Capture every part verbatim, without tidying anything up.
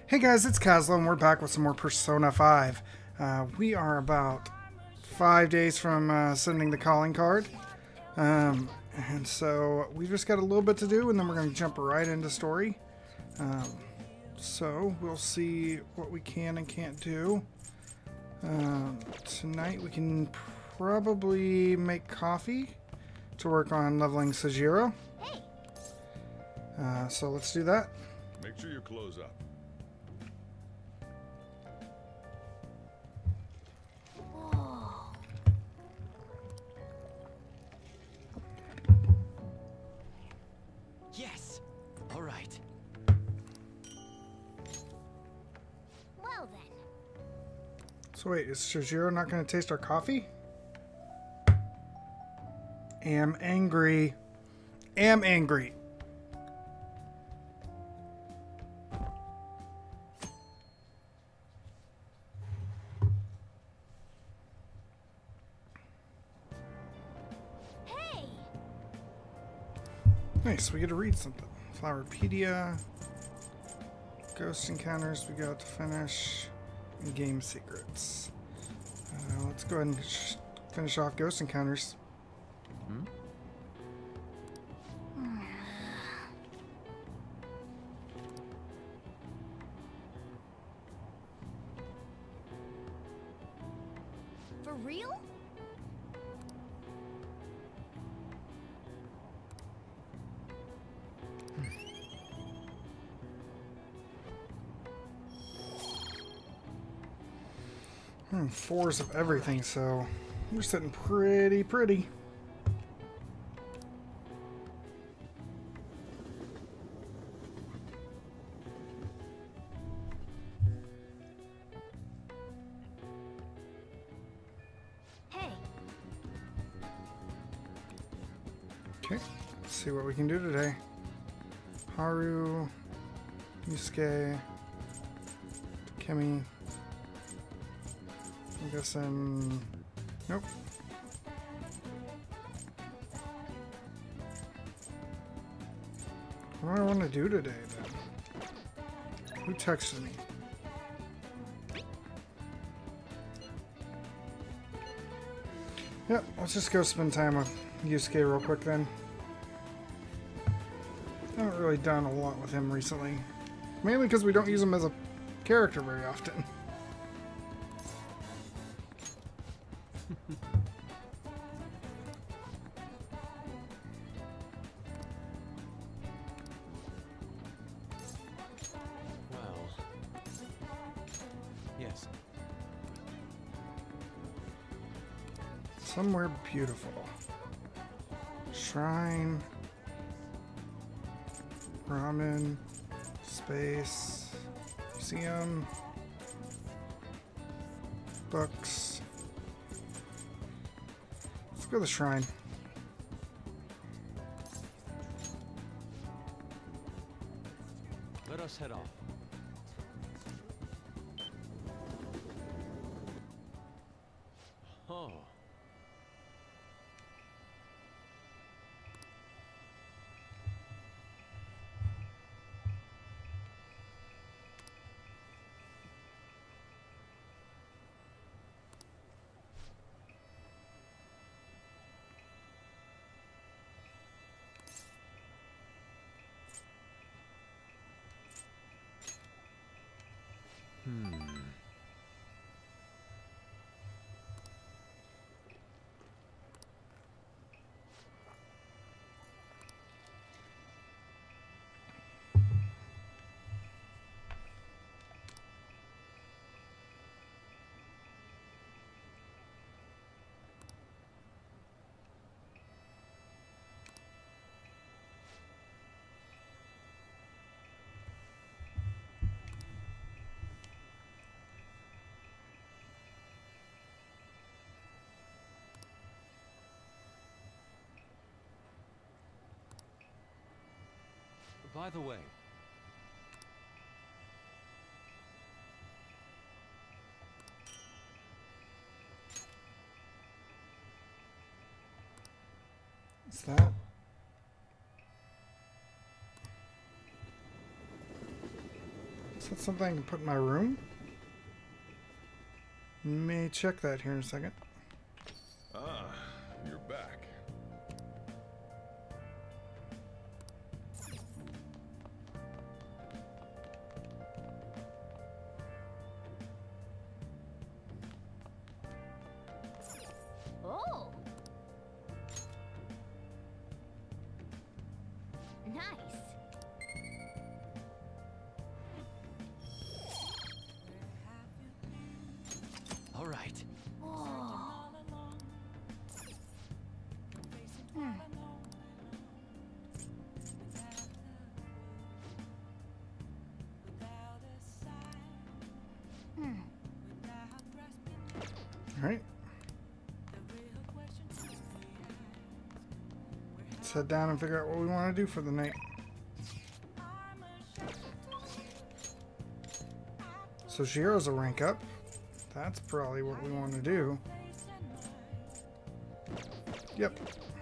Hey guys, it's Kazlo, and we're back with some more Persona five. Uh, we are about five days from uh, sending the calling card. Um, and so we've just got a little bit to do, and then we're going to jump right into story. Um, so we'll see what we can and can't do. Um, tonight we can probably make coffee to work on leveling Sajiro. Uh, so let's do that. Make sure you close up. Yes. All right. Well then. So wait, is Sajiro not going to taste our coffee? Am angry. Am angry. Hey. Nice, we get to read something. Flowerpedia. Ghost encounters we got to finish. And game secrets. Uh, let's go ahead and sh finish off ghost encounters. Hmm? For real? Hmm, fours of everything, so we're sitting pretty pretty. Hey. Okay, let's see what we can do today. Haru, Yusuke, Kemi. I'm guessing. Nope. What do I want to do today, then? Who texted me? Yep, let's just go spend time with Yusuke real quick then. I haven't really done a lot with him recently. Mainly because we don't use him as a character very often. Well. Yes. Somewhere beautiful. Shrine. Ramen. Space. Museum. Books. Let's go to the shrine. Let us head off. Oh. Hmm. By the way, What's that? Is that something I can put in my room? May check that here in a second. Ah, you're back. Oh. Nice. All right. Oh. Hmm. Hmm. All right. Let's head down and figure out what we want to do for the night. So Shiro's a rank up. That's probably what we want to do. Yep.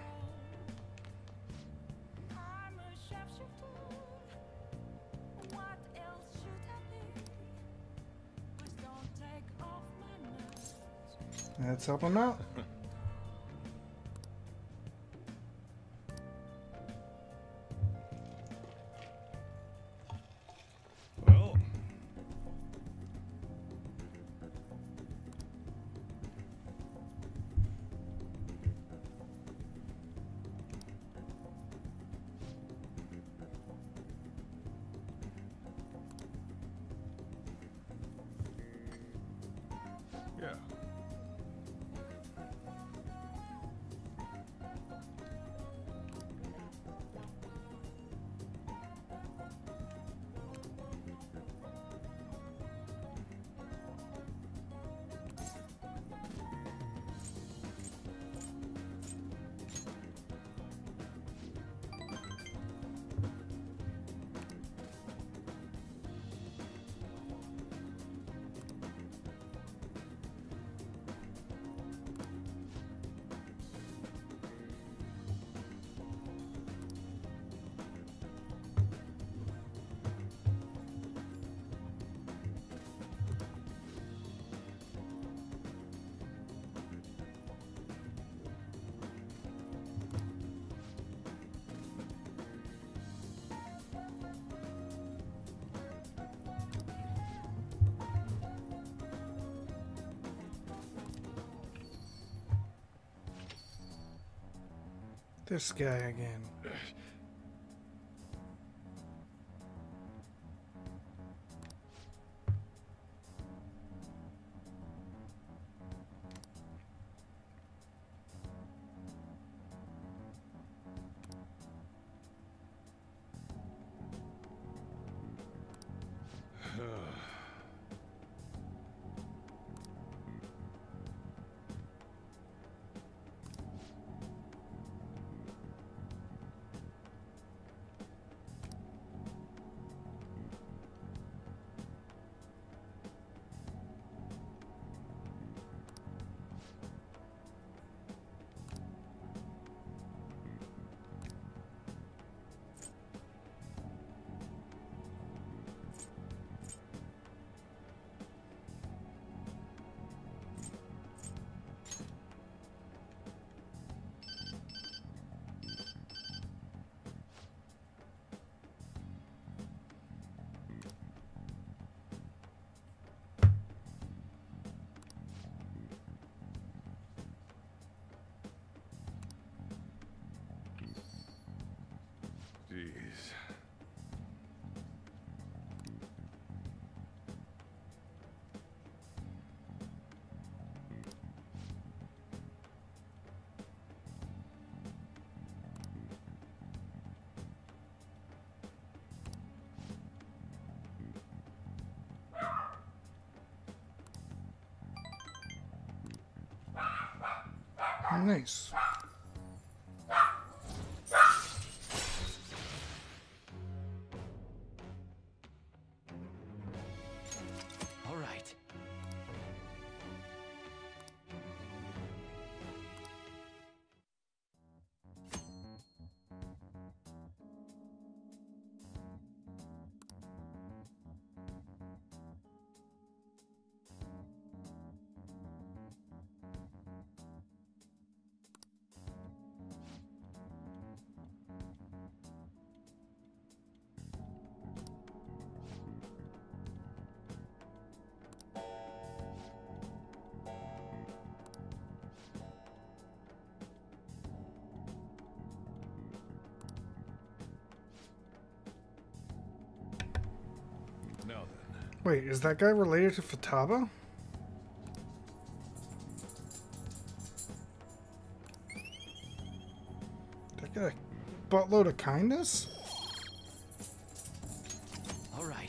Let's help him out. Well, yeah. This guy again. Jeez. Nice. All right. Wait, is that guy related to Futaba? That guy a buttload of kindness? All right.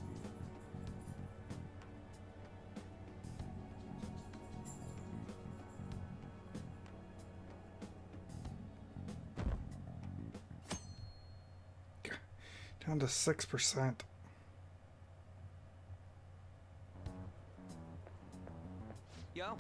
Down to six percent. Yo.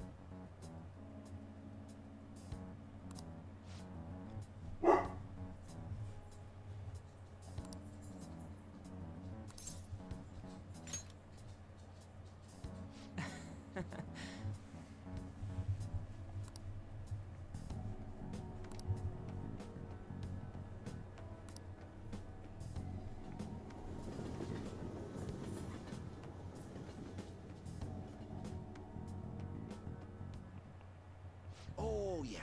Oh, yes.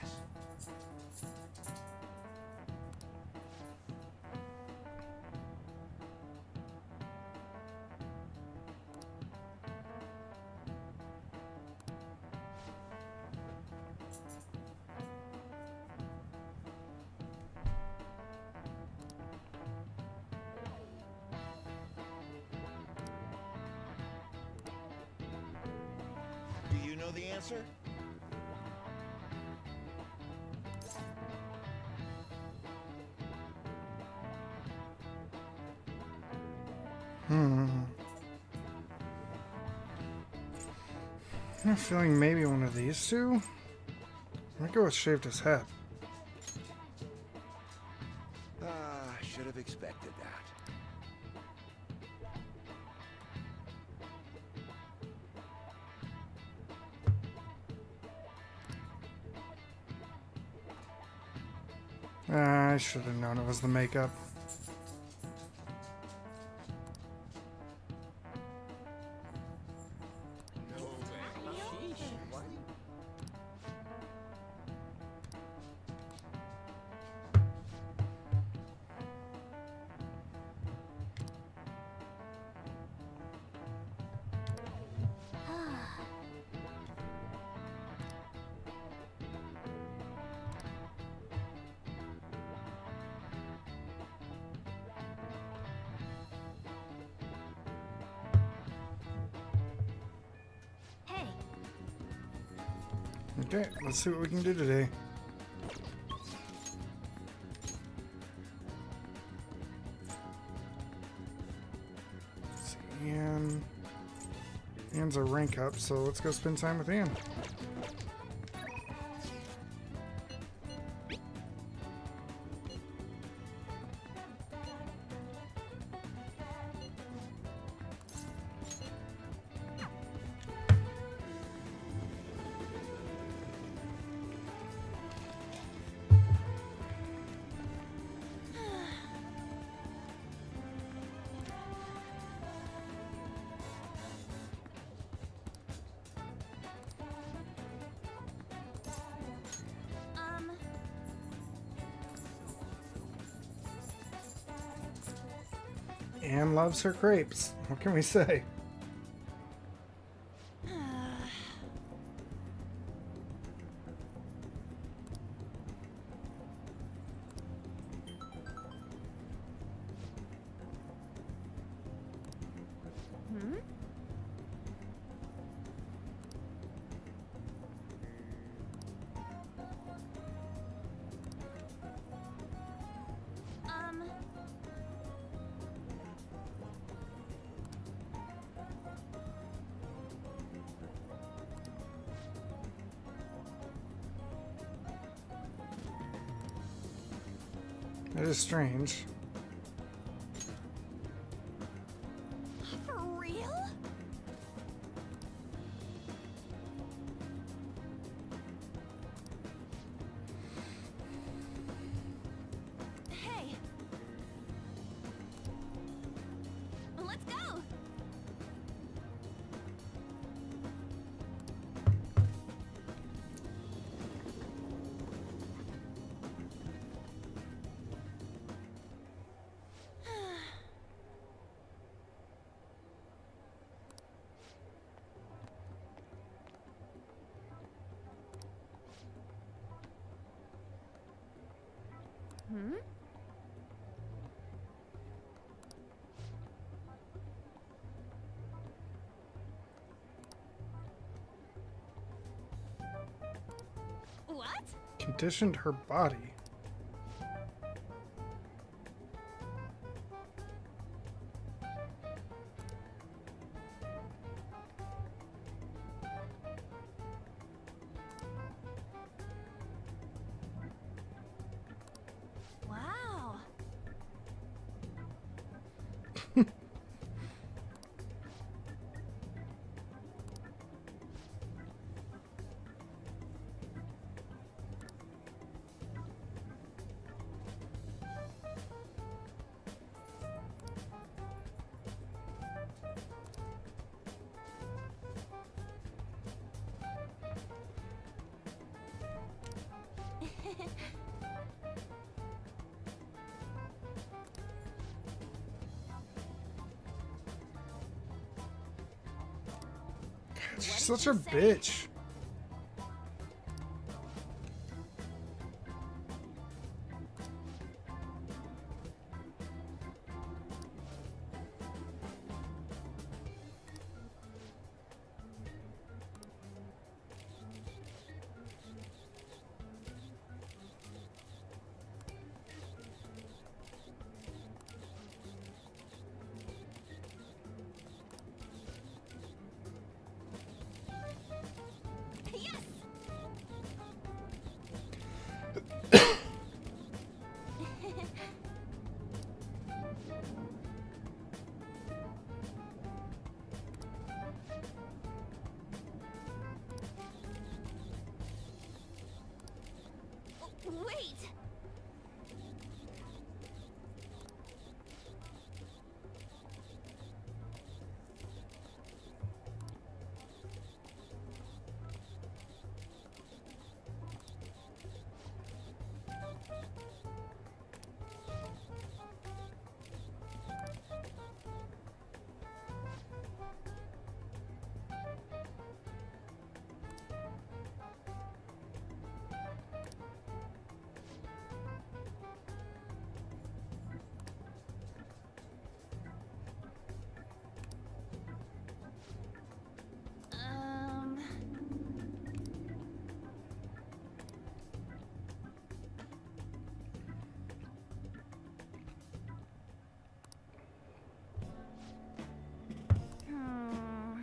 Do you know the answer? Hmm. I have a feeling maybe one of these two. I'm gonna go with shaved his head. Ah, I should have expected that. Uh, I should have known it was the makeup. Hey, Okay, let's see what we can do today. Let's see, Anne. Anne's a rank up, so let's go spend time with Anne. um, Anne loves her crepes. What can we say? hmm? Um, It is strange. for real? Hey. Let's go. Hmm? What? Conditioned her body. Wow. She's such a bitch. Yes. Wait. Um. Hmm.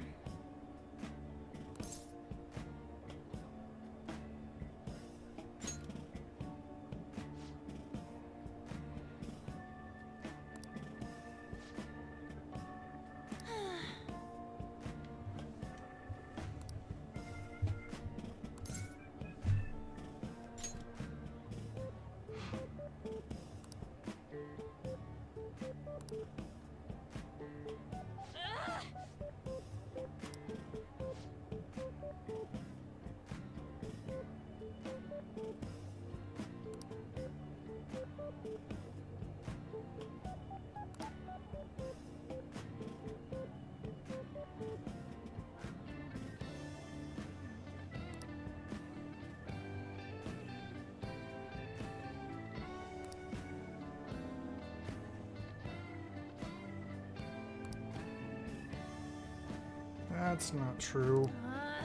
That's not true. Uh,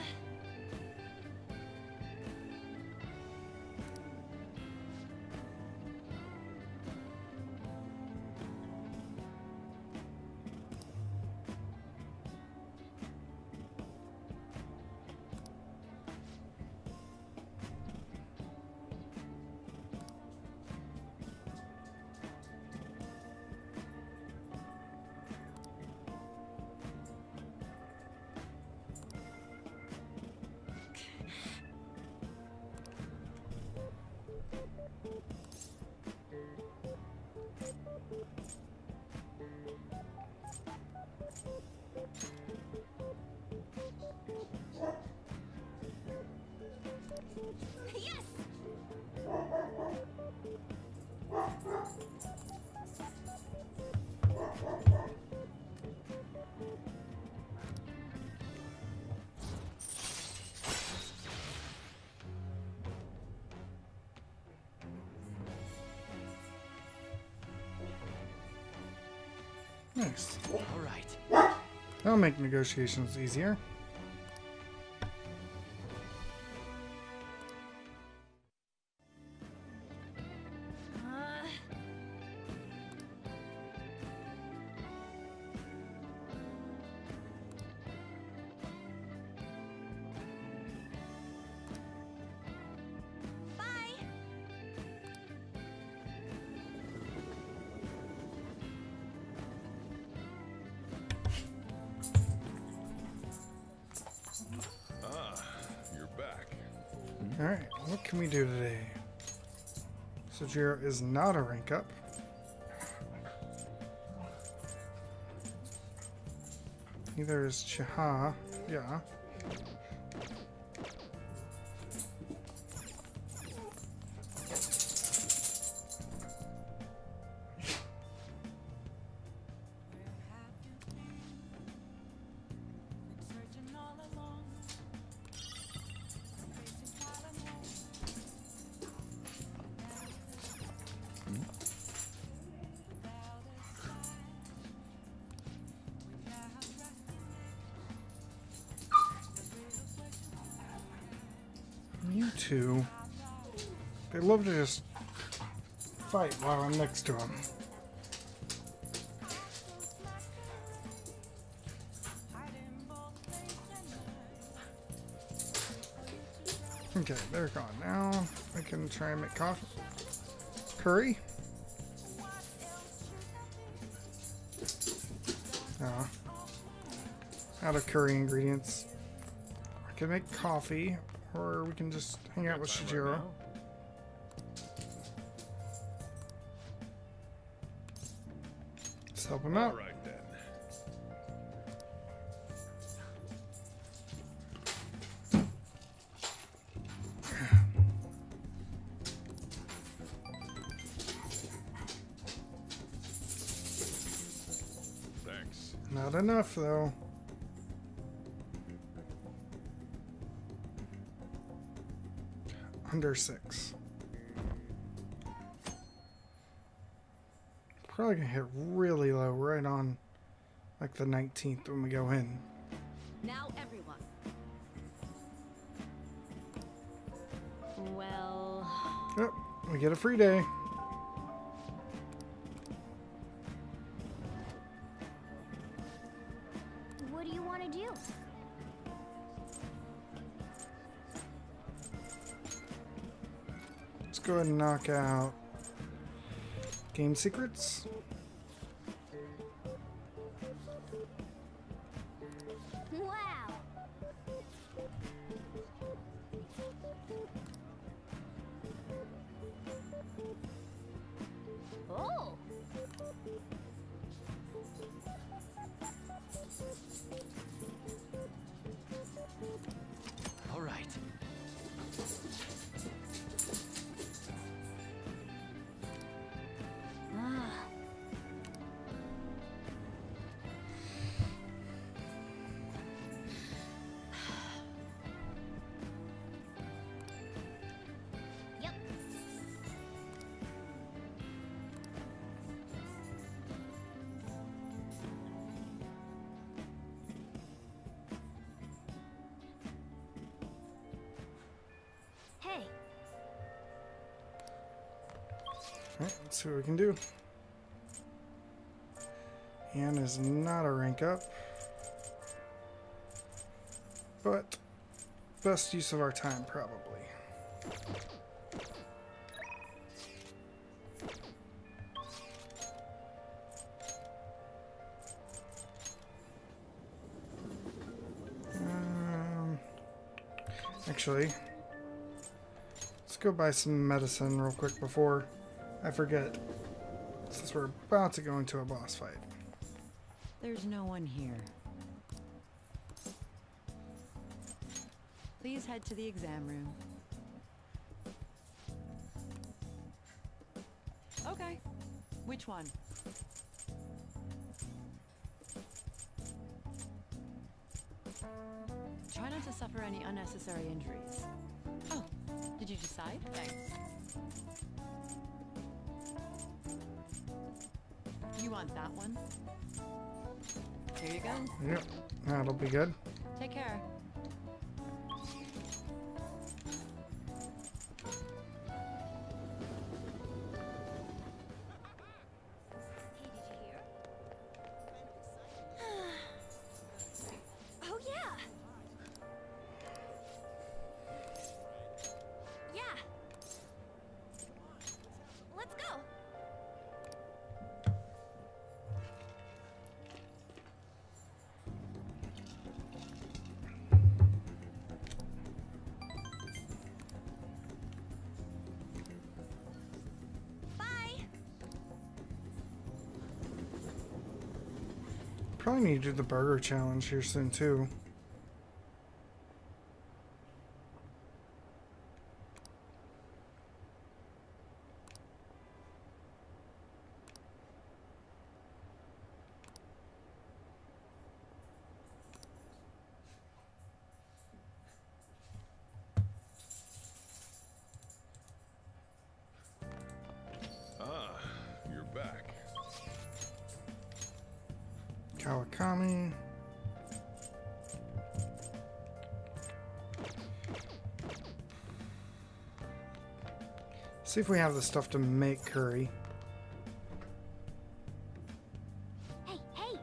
yes. Nice. All right. That'll make negotiations easier. Uh, bye. Ah, you're back. Alright, what can we do today? Sojiro is not a rank up. Neither is Chiha. Yeah. You two. They love to just fight while I'm next to them. Okay, they're gone now. I can try and make coffee. Curry? Ah. Out of curry ingredients. I can make coffee, or we can just hang out with Time right Sojiro. now? Let's help him out. All right then. Thanks. Not enough, though. Under six. Probably gonna hit really low, right on like the nineteenth when we go in. Now everyone. Well, Yep, we get a free day. what do you want to do? Let's go ahead and knock out Game Secrets. Wow. Oh. All right. Ah. Yep. Hey. Alright, let's see what we can do. Anne is not a rank up, but best use of our time, probably. Um, actually, let's go buy some medicine real quick before I forget, since we're about to go into a boss fight. There's no one here. Please head to the exam room. Okay. Which one? Try not to suffer any unnecessary injuries. Oh, did you decide? Thanks. You want that one? Here you go. Yep, that'll be good. Take care. Oh, yeah. Yeah. Let's go. Bye. Probably need to do the burger challenge here soon too. Ah, you're back. Kawakami. See if we have the stuff to make curry. Hey, hey.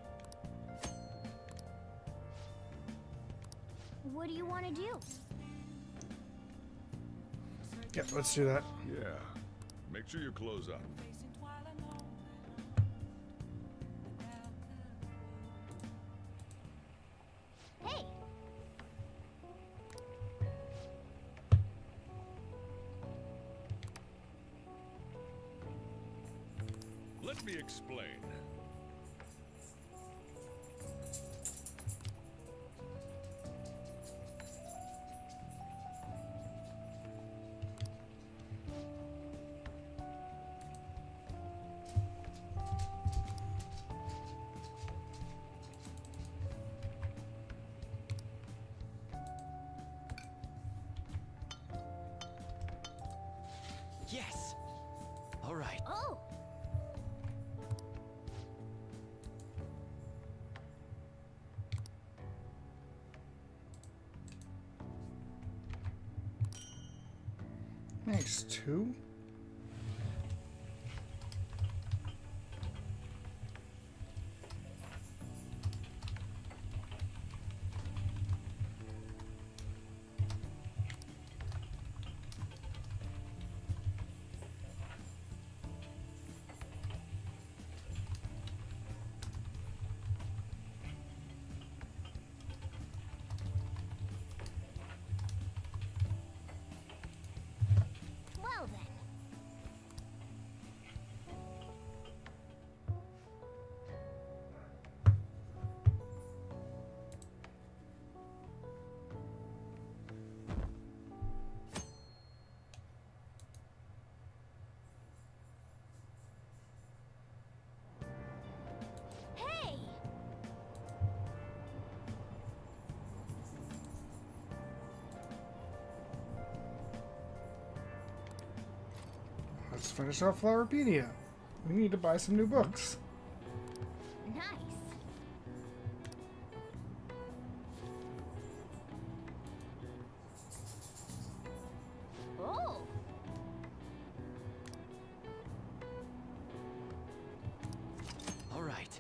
What do you want to do? Yep, let's do that. Yeah. Make sure you close up. Hey. Let me explain. Yes. All right. Oh. Makes two. Well then. Hey. Let's finish off Flowerpedia. We need to buy some new books. Nice. Oh. All right.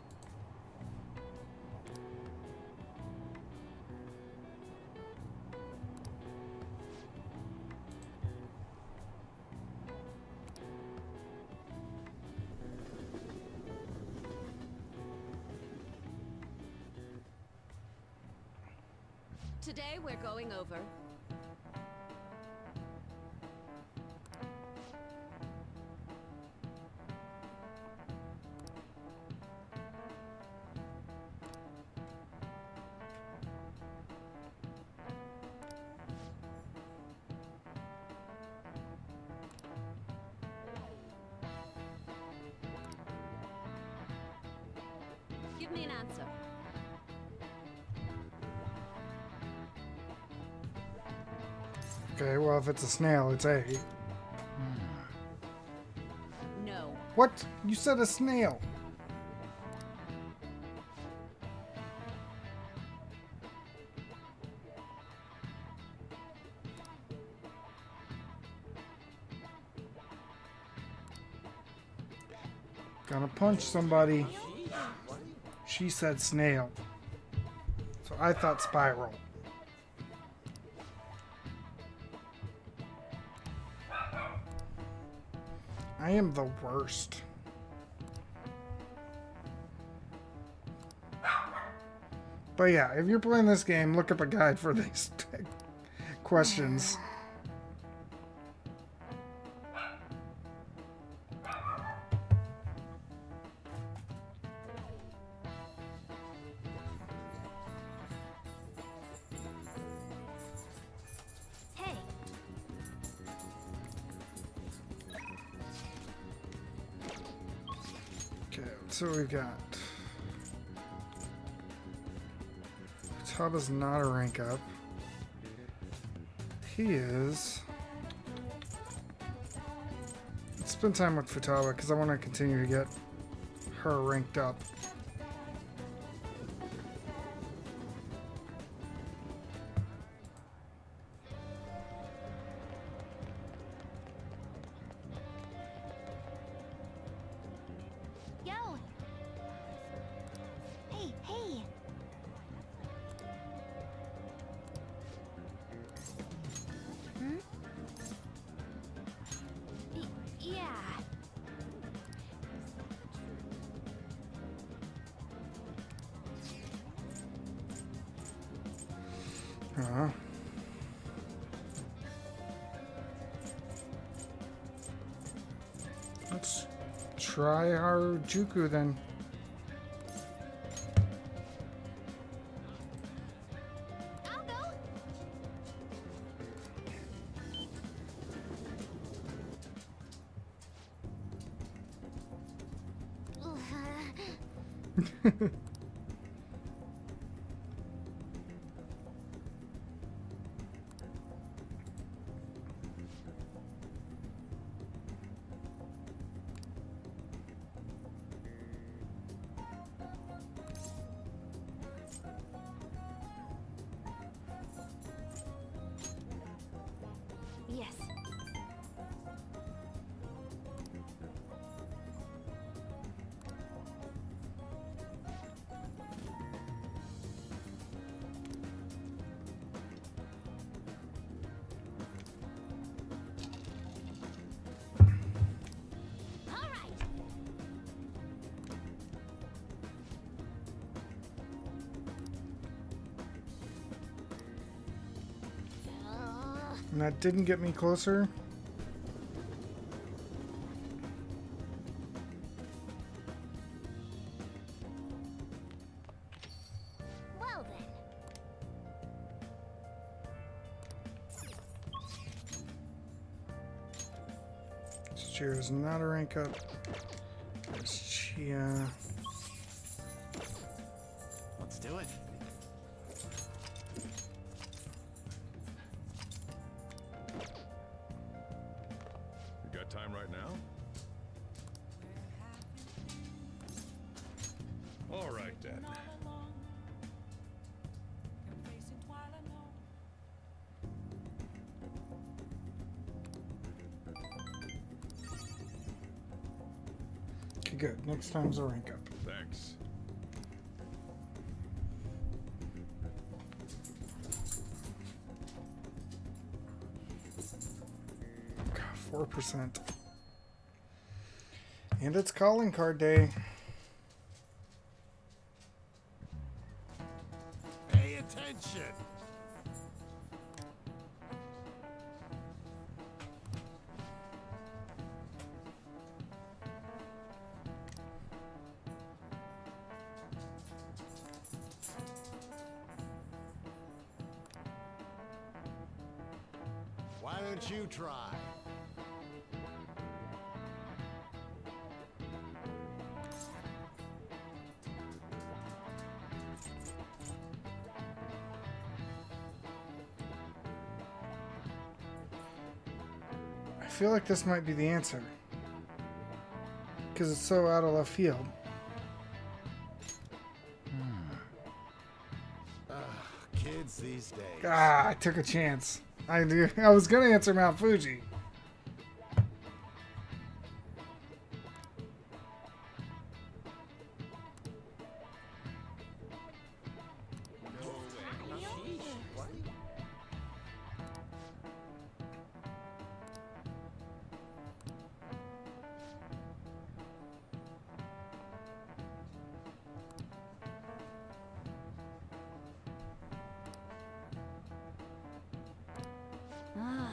Today we're going over Give me an answer. Okay, well, if it's a snail, it's A. No. What? You said a snail. Gonna punch somebody. She said snail. So I thought spiral. I am the worst. But yeah, if you're playing this game, look up a guide for these questions. Hey. Okay, so we've got Futaba's not a rank up. He is. Let's spend time with Futaba because I want to continue to get her ranked up. Yo. Hey, hey. Hmm? Y yeah. Uh-huh. Let's try our Juku then. I'll go. Yes. All right. Uh, And that didn't get me closer. well then. Chihiro's not a rank up. There's Chia. Let's do it. You got time right now? All right, then. Okay, good. Next time's a rank up. Thanks. four percent. And it's calling card day. Pay attention. Why don't you try? I feel like this might be the answer. Because it's so out of left field. Kids these days. Ah, I took a chance. I do. I was gonna answer Mount Fuji. Ugh.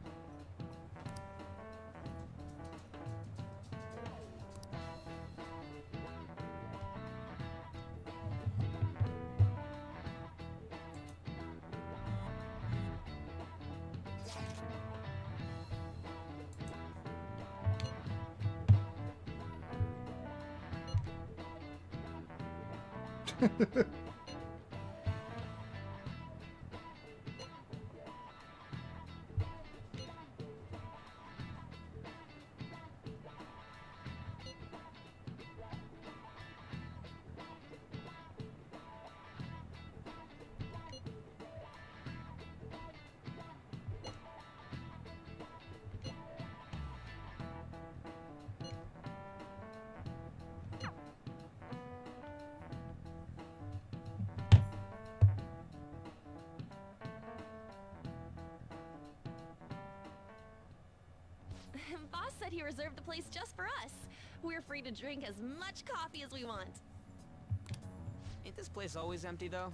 Boss said he reserved the place just for us. We're free to drink as much coffee as we want. Ain't this place always empty, though?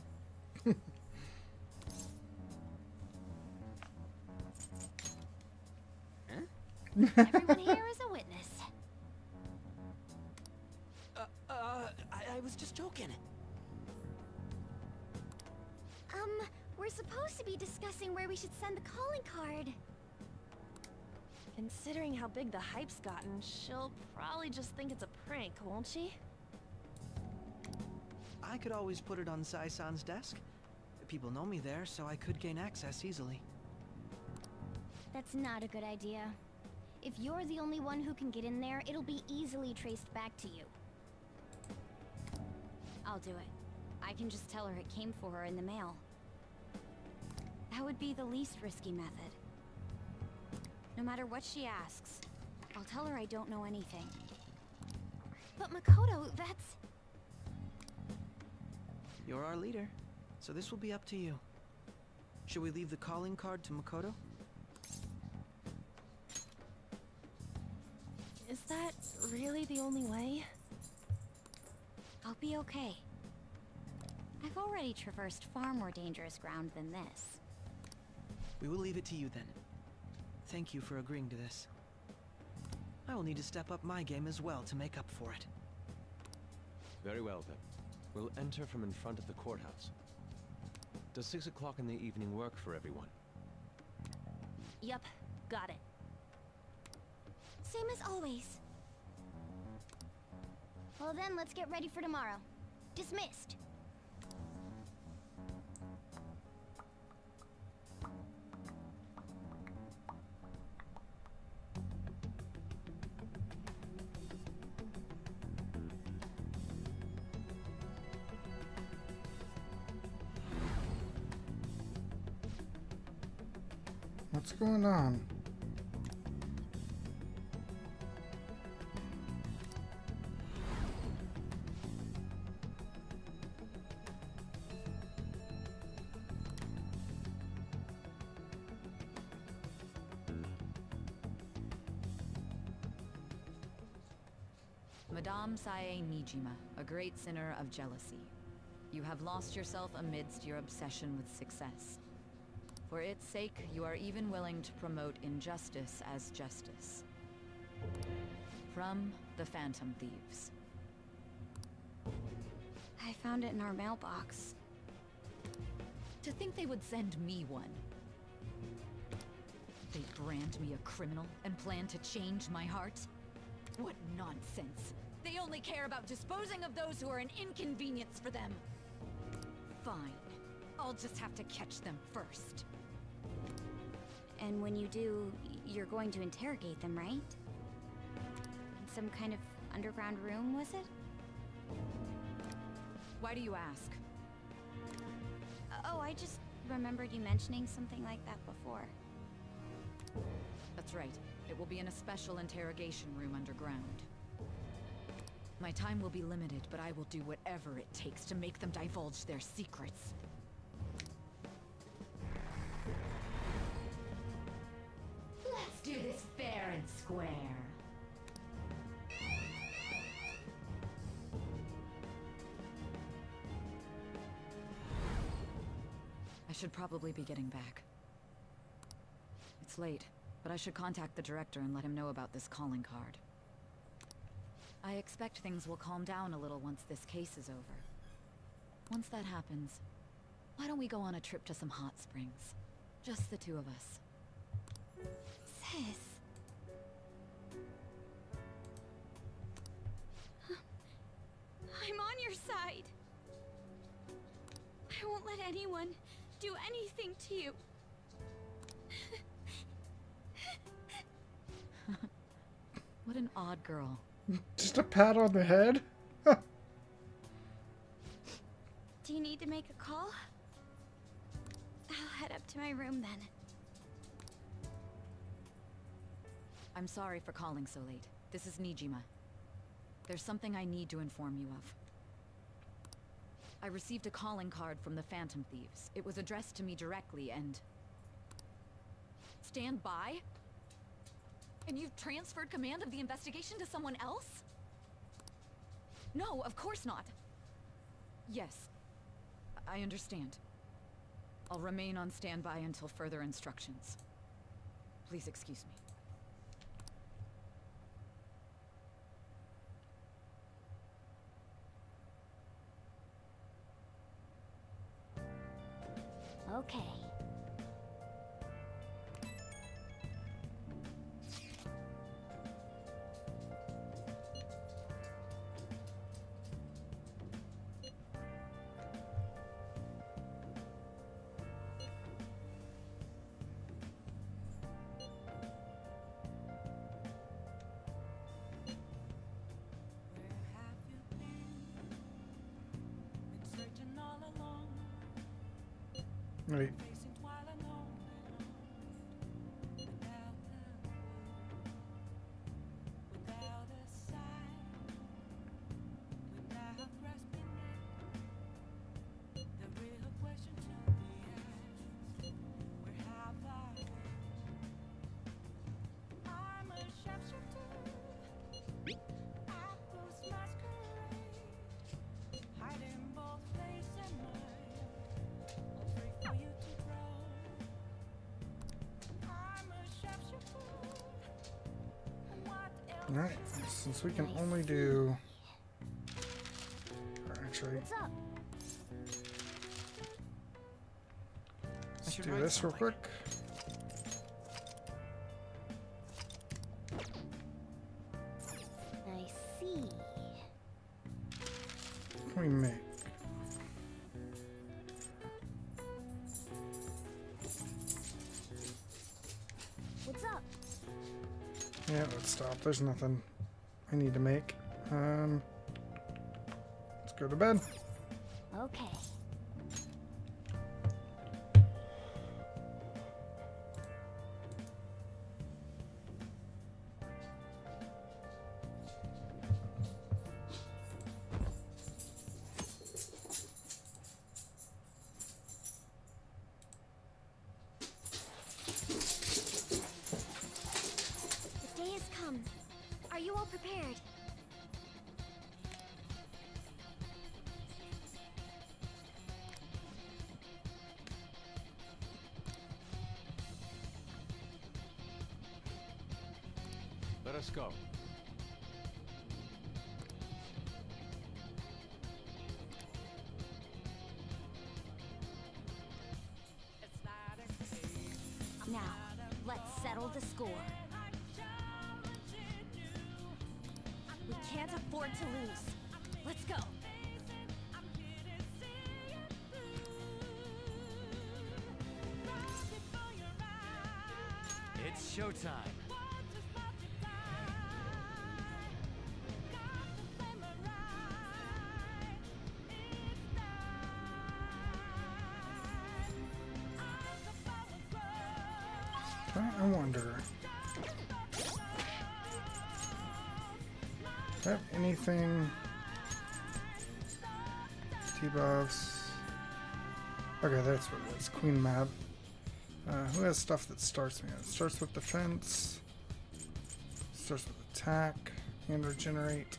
Everyone here is a witness. Uh, uh, I, I was just joking. Um, we're supposed to be discussing where we should send the calling card. Considering how big the hype's gotten, she'll probably just think it's a prank, won't she? I could always put it on Sai-san's desk. People know me there, so I could gain access easily. That's not a good idea. If you're the only one who can get in there, it'll be easily traced back to you. I'll do it. I can just tell her it came for her in the mail. That would be the least risky method. No matter what she asks, I'll tell her I don't know anything. But Makoto, that's... You're our leader, so this will be up to you. Should we leave the calling card to Makoto? Is that really the only way? I'll be okay. I've already traversed far more dangerous ground than this. We will leave it to you then. Thank you for agreeing to this. I will need to step up my game as well to make up for it. Very well then. We'll enter from in front of the courthouse. Does six o'clock in the evening work for everyone? Yup, got it. Same as always. Well then, let's get ready for tomorrow. Dismissed. What's going on? Madame Sae Nijima, a great sinner of jealousy. You have lost yourself amidst your obsession with success. For its sake, you are even willing to promote injustice as justice. From the Phantom Thieves. I found it in our mailbox. To think they would send me one. They brand me a criminal and plan to change my heart? What nonsense! They only care about disposing of those who are an inconvenience for them. Fine. I'll just have to catch them first. And when you do, you're going to interrogate them, right? In some kind of underground room, was it? Why do you ask? Oh, I just remembered you mentioning something like that before. That's right. It will be in a special interrogation room underground. My time will be limited, but I will do whatever it takes to make them divulge their secrets. Let's do this fair and square. I should probably be getting back. It's late, but I should contact the director and let him know about this calling card. I expect things will calm down a little once this case is over. Once that happens, why don't we go on a trip to some hot springs? Just the two of us. Sis. I'm on your side. I won't let anyone do anything to you. What an odd girl. Just a pat on the head? Do you need to make a call? I'll head up to my room then. I'm sorry for calling so late. This is Nijima. There's something I need to inform you of. I received a calling card from the Phantom Thieves. It was addressed to me directly and... Stand by? And you've transferred command of the investigation to someone else? No, of course not. Yes, I understand. I'll remain on standby until further instructions. Please excuse me. Okay. Wait. Alright, since we can only do... Or actually... Let's do this real quick. I see. What can we make? What's up? Yeah, let's stop. There's nothing I need to make. Um, let's go to bed. Okay. Are you all prepared? Let us go. Now, let's settle the score. We can't afford to lose. Let's go. It's showtime. I wonder. Do I have anything? Debuffs. Okay, that's what it is. Queen Mab. Uh, who has stuff that starts me? It starts with defense. Starts with attack and regenerate.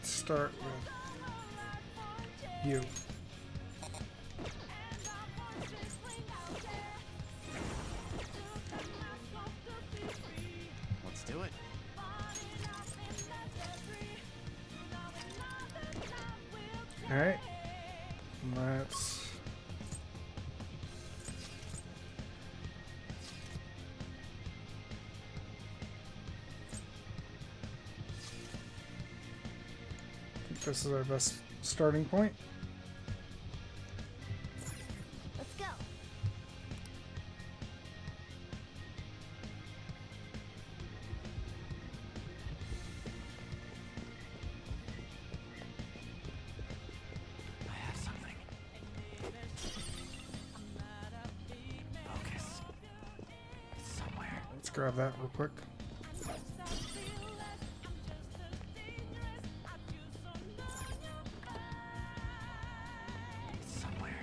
let's start with you. Let's do it. All right. Let's. I think this is our best starting point. Let's go. I have something. Focus. It's somewhere. Let's grab that real quick. It's somewhere.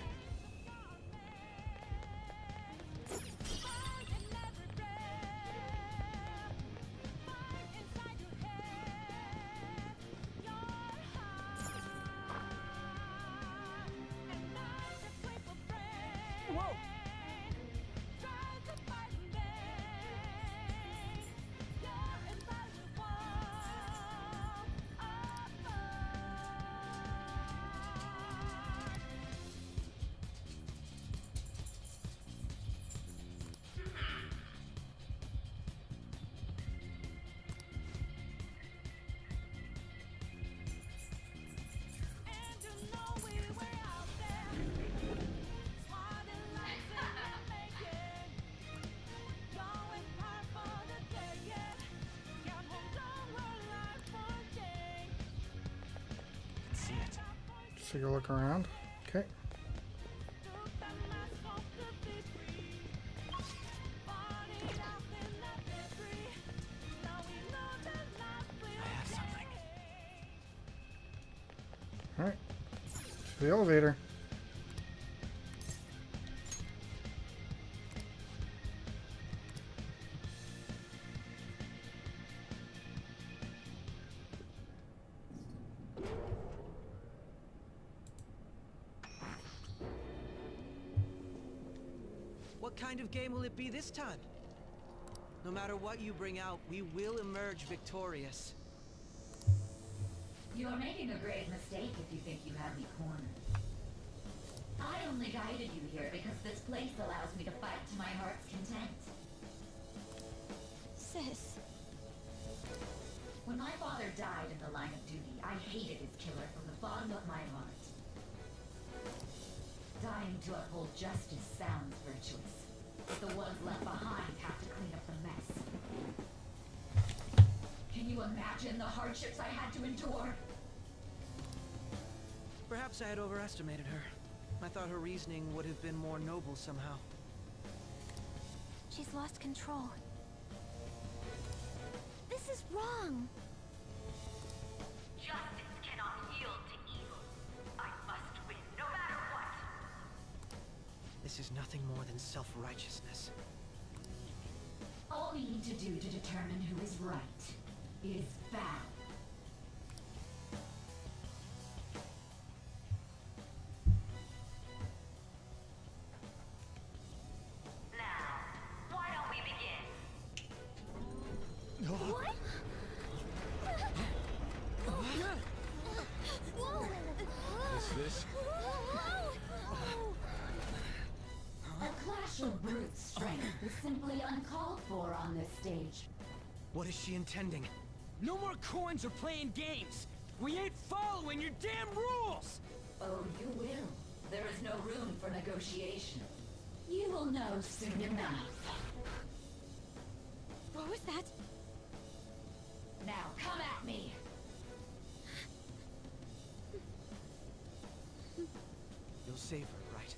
Whoa! See it. Just take a look around. Okay. I have something. All right. To the elevator. What kind of game will it be this time? No matter what you bring out, we will emerge victorious. You are making a grave mistake if you think you have me cornered. I only guided you here because this place allows me to fight to my heart's content. Sis. When my father died in the line of duty, I hated his killer from the bottom of my heart. Dying to uphold justice sounds virtuous, but the ones left behind have to clean up the mess. Can you imagine the hardships I had to endure? Perhaps I had overestimated her. I thought her reasoning would have been more noble somehow. She's lost control. This is wrong. Justice cannot yield to evil. I must win, no matter what. This is nothing more than self-righteousness. All we need to do to determine who is right is battle. Now, why don't we begin? What? Is this? A clash of brute strength is simply uncalled for on this stage. What is she intending? No more coins or playing games! We ain't following your damn rules! Oh, you will. There is no room for negotiation. You will know soon enough. What was that? Now, come at me! You'll save her, right?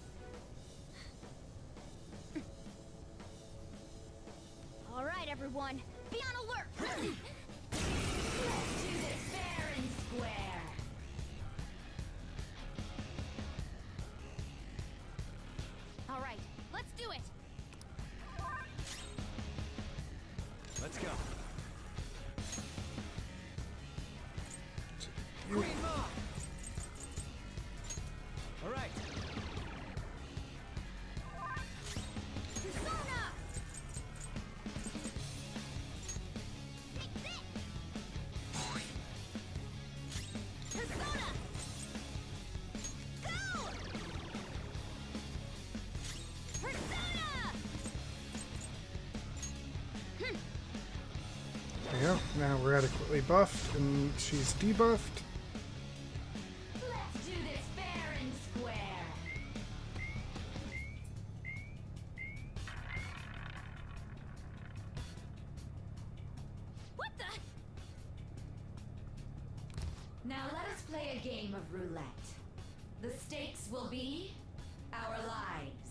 All right, everyone. Be on alert. Let's do this fair and square. All right, let's do it. Let's go. You go. Now we're adequately buffed, and she's debuffed. Let's do this fair and square. What the? Now let us play a game of roulette. The stakes will be our lives.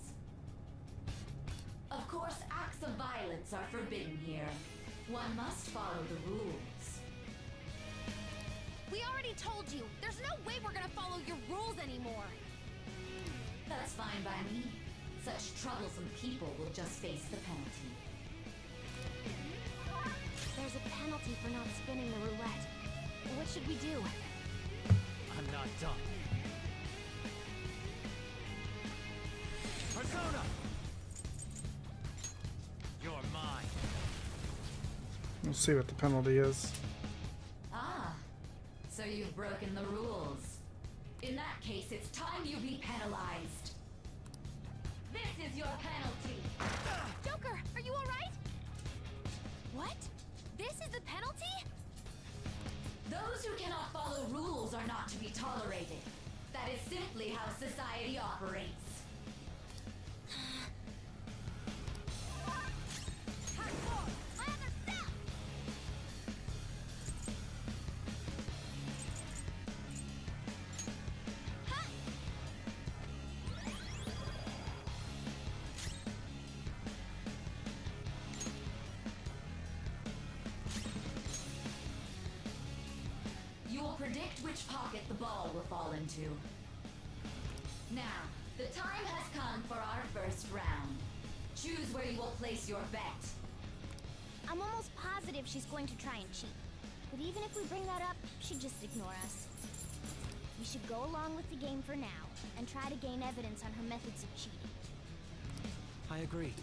Of course, acts of violence are forbidden here. One must follow the rules. We already told you. There's no way we're gonna follow your rules anymore. That's fine by me. Such troublesome people will just face the penalty. There's a penalty for not spinning the roulette. What should we do? I'm not done. Persona! You're mine. We'll see what the penalty is. Ah, so you've broken the rules. In that case, it's time you be penalized. This is your penalty. Joker, are you alright? What? This is the penalty? Those who cannot follow rules are not to be tolerated. That is simply how society operates. Predict which pocket the ball will fall into. Now, the time has come for our first round. Choose where you will place your bet. I'm almost positive she's going to try and cheat. But even if we bring that up, she'd just ignore us. We should go along with the game for now, and try to gain evidence on her methods of cheating. I agree.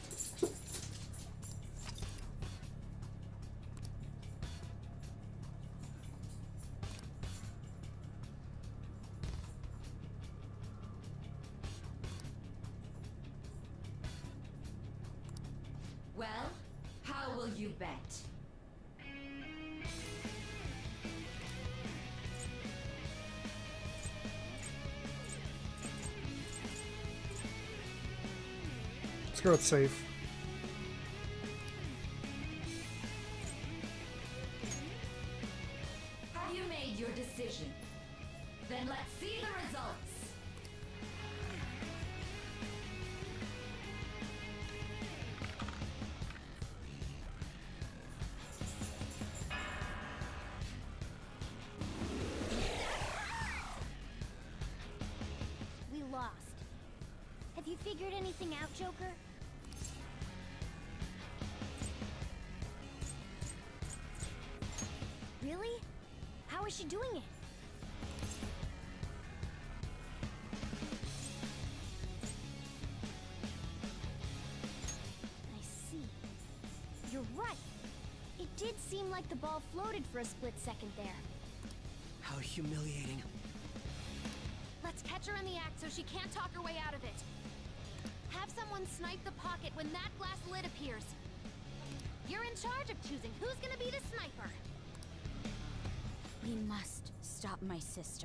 Well, how will you bet? Let's go with safe. Have you made your decision? Then let's see the results. We lost. Have you figured anything out, Joker? Really? How is she doing it? I see. You're right. It did seem like the ball floated for a split second there. How humiliating. Let's catch her in the act so she can't talk her way out of it. Have someone snipe the pocket when that glass lid appears. You're in charge of choosing who's gonna be the sniper. We must stop my sister.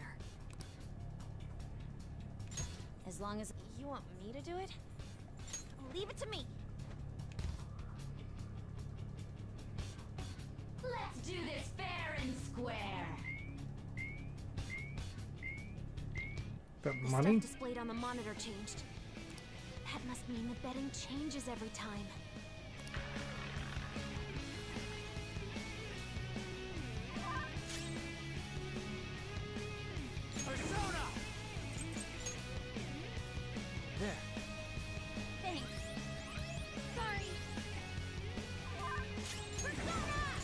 As long as... You want me to do it? Leave it to me. Let's do this fair and square. That The money? stuff displayed on the monitor changed. That must mean the betting changes every time. Persona! There. Thanks. Sorry. Persona!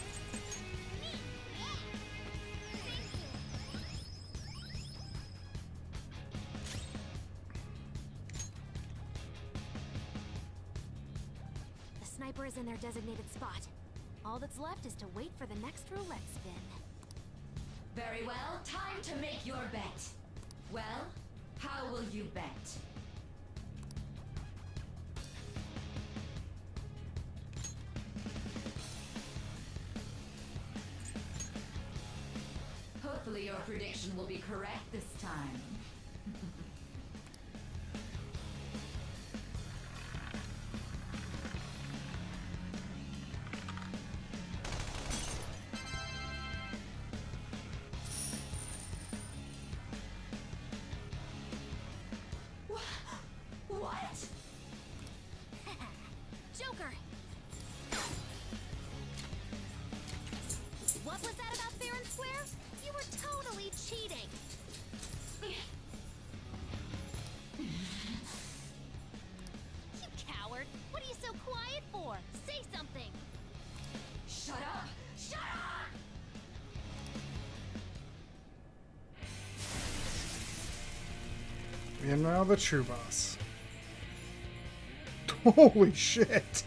The sniper is in their designated spot. All that's left is to wait for the next roulette spin. Very well, time to make your bet. Well, how will you bet? Hopefully your prediction will be correct this time. What? Joker! What was that about fair and square? You were totally cheating! You coward! What are you so quiet for? Say something! Shut up! Shut up! And now the true boss. Holy shit!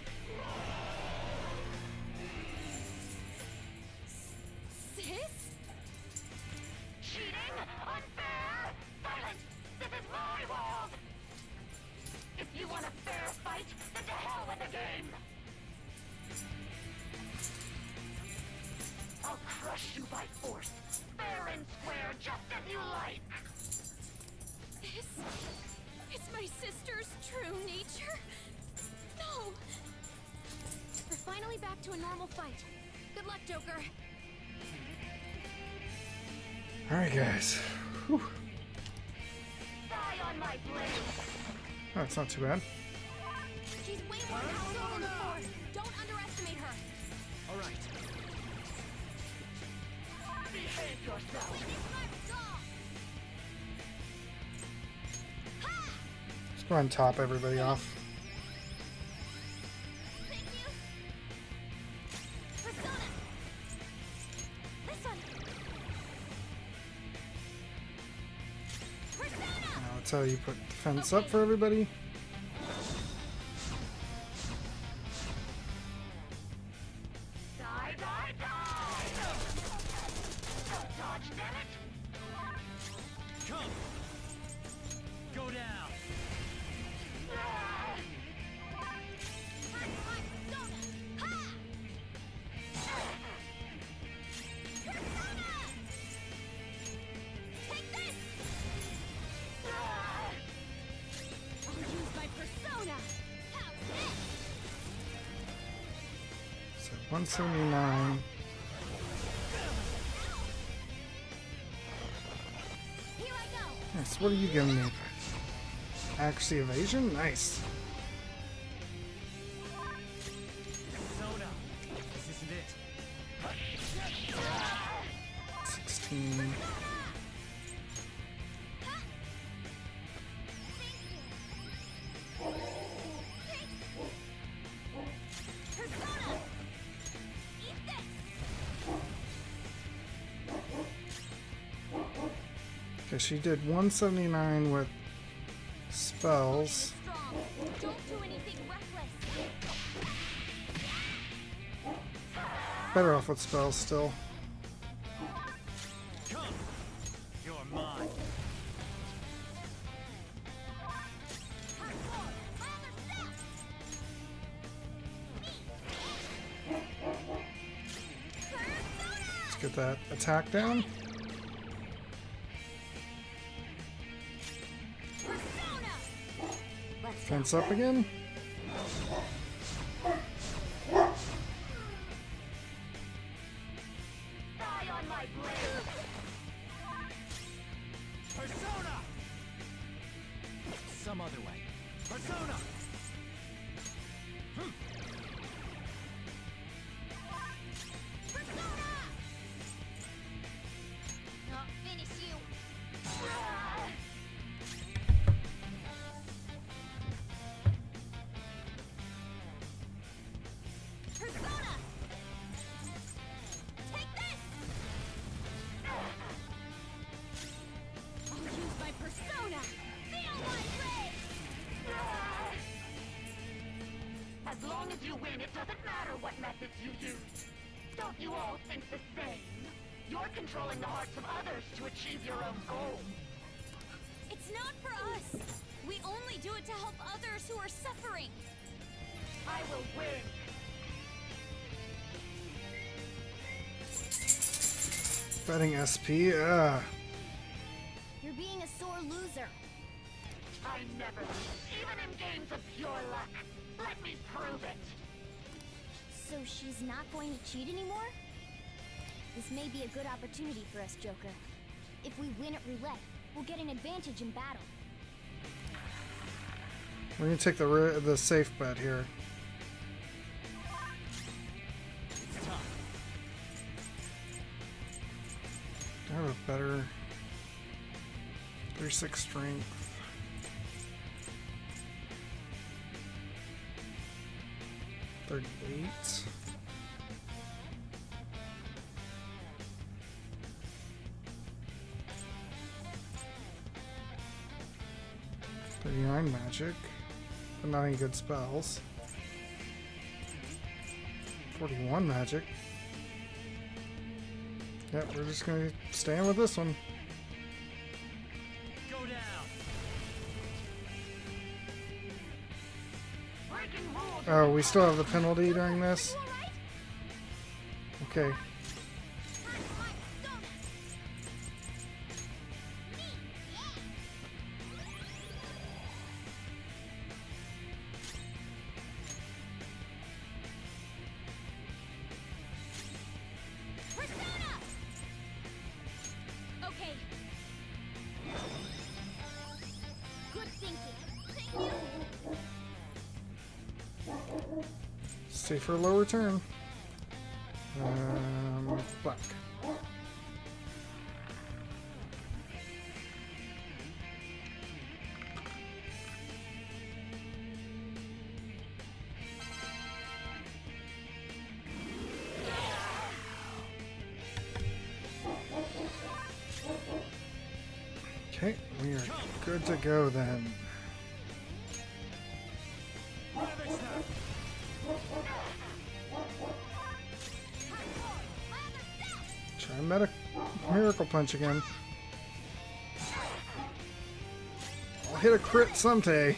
Sis? Cheating? Unfair? Silence! This is my world! If you want a fair fight, then to hell with the game! I'll crush you by force, fair and square, just as you like! This is my sister's true nature? No! We're finally back to a normal fight. Good luck, Joker. Alright, guys. Whew. Die on my blade! Oh, it's not too bad. She's way more powerful than before. Don't underestimate her. All right. Behave yourself. Let's go ahead and top everybody off. Thank you. Persona. This one. Persona. Now that's how you put defense up for everybody. Die, die, die. Don't dodge, damn it. Come. Go down. So one seventy-nine. Nice. What are you giving me? Accuracy evasion? Nice. Persona. This isn't it. sixteen. Okay, she did one seventy-nine with spells. Don't do anything reckless. Better off with spells still. Come. You're mine. Let's get that attack down. Fence up again. Die on my blade. Persona. Some other way. Persona. Hmm. Persona. I'll finish you. Persona. Take this. I'll use my persona. Feel my blade. As long as you win, it doesn't matter what methods you use. Don't you all think the same? You're controlling the hearts of others to achieve your own goals. It's not for us. We only do it to help others who are suffering. I will win. Betting S P? Ugh. You're being a sore loser. I never lose, even in games of pure luck. Let me prove it. So she's not going to cheat anymore? This may be a good opportunity for us, Joker. If we win at roulette, we'll get an advantage in battle. We're gonna take the ri- the safe bet here. It's time. I have a better thirty-six strength. thirty-eight. thirty-nine magic, but not any good spells. forty-one magic. Yep, we're just gonna stand with this one. Go down. Oh, we still have the penalty during this? Okay. Okay. Good thinking. Thank you. Stay for a lower turn. Um, black. Okay, we are good to go then. Try meta miracle punch again. I'll hit a crit someday.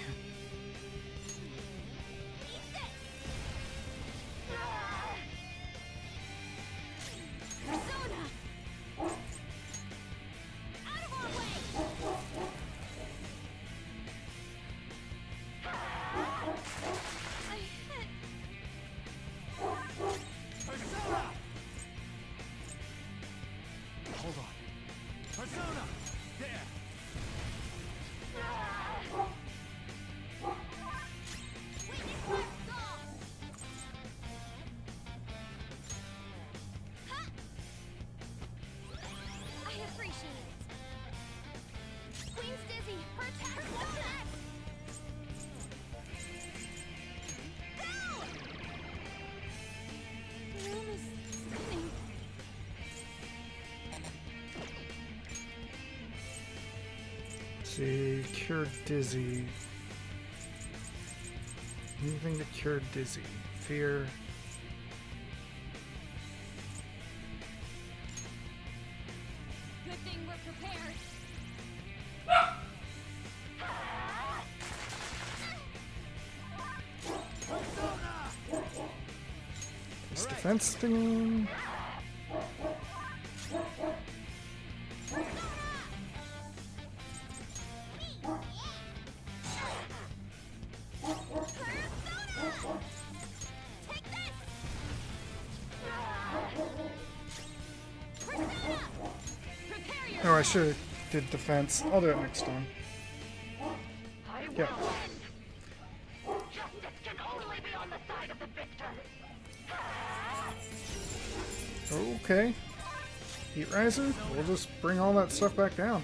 Hold on. Persona! There! I appreciate it. Queen's dizzy. Her attack. Her attack. The room is spinning. See, cure dizzy. Anything to cure dizzy. Fear. Good thing we're prepared. This defense stinging. Oh, I should have did defense. I'll do it next time. Yeah. Justice can only be on the side of the victor. Okay. Heat Riser? We'll just bring all that stuff back down.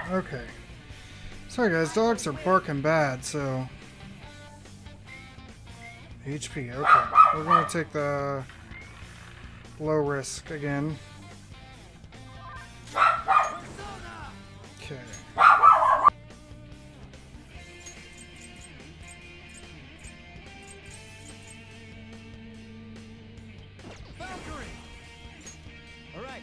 Okay. Sorry guys, dogs are barking bad, so... H P, okay. We're gonna take the low risk again. Okay. Valkyrie! All right.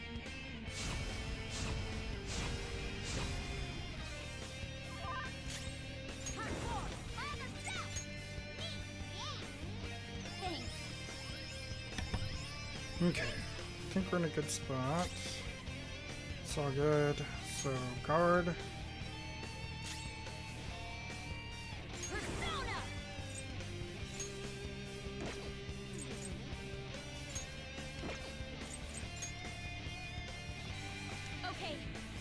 Okay. I think we're in a good spot. It's all good. So, guard. Okay.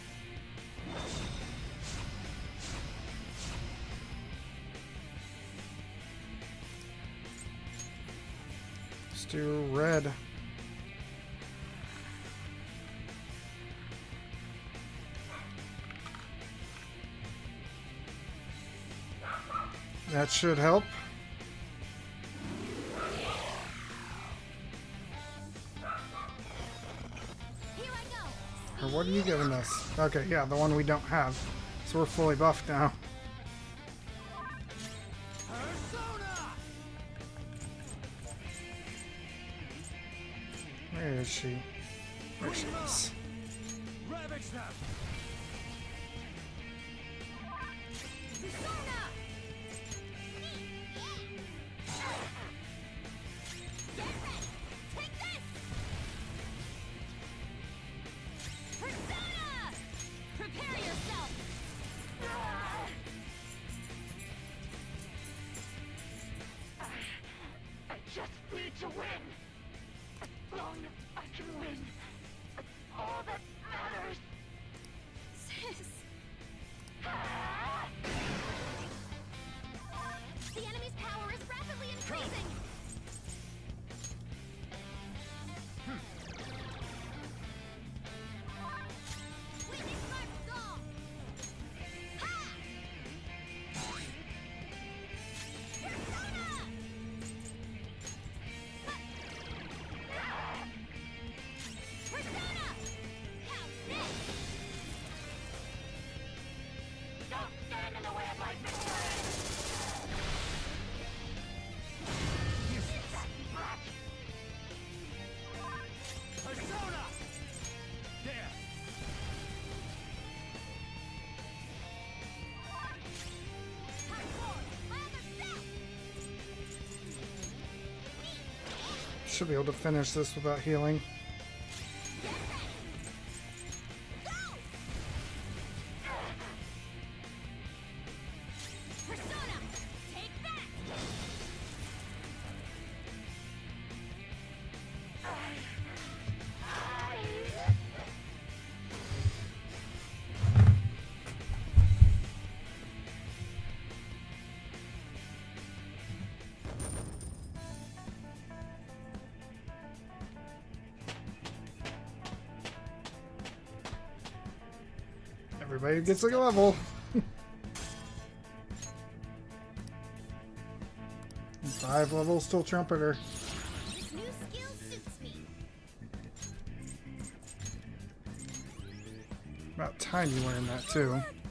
Let's do red. That should help. Or what are you giving us? Okay, yeah, the one we don't have. So we're fully buffed now. Where is she? There she is. Ravage them. Prepare yourself! I just need to win. As long as I can win. That's all that matters. Sis! The enemy's power is rapidly increasing! Witness my skull! Ha! Persona! Persona! How's this? Don't stand in the way of my victory! Persona! There. Should be able to finish this without healing. Persona! Take that! Everybody gets like a level. Five levels till trumpeter. This new skill suits me. About time you learned that too.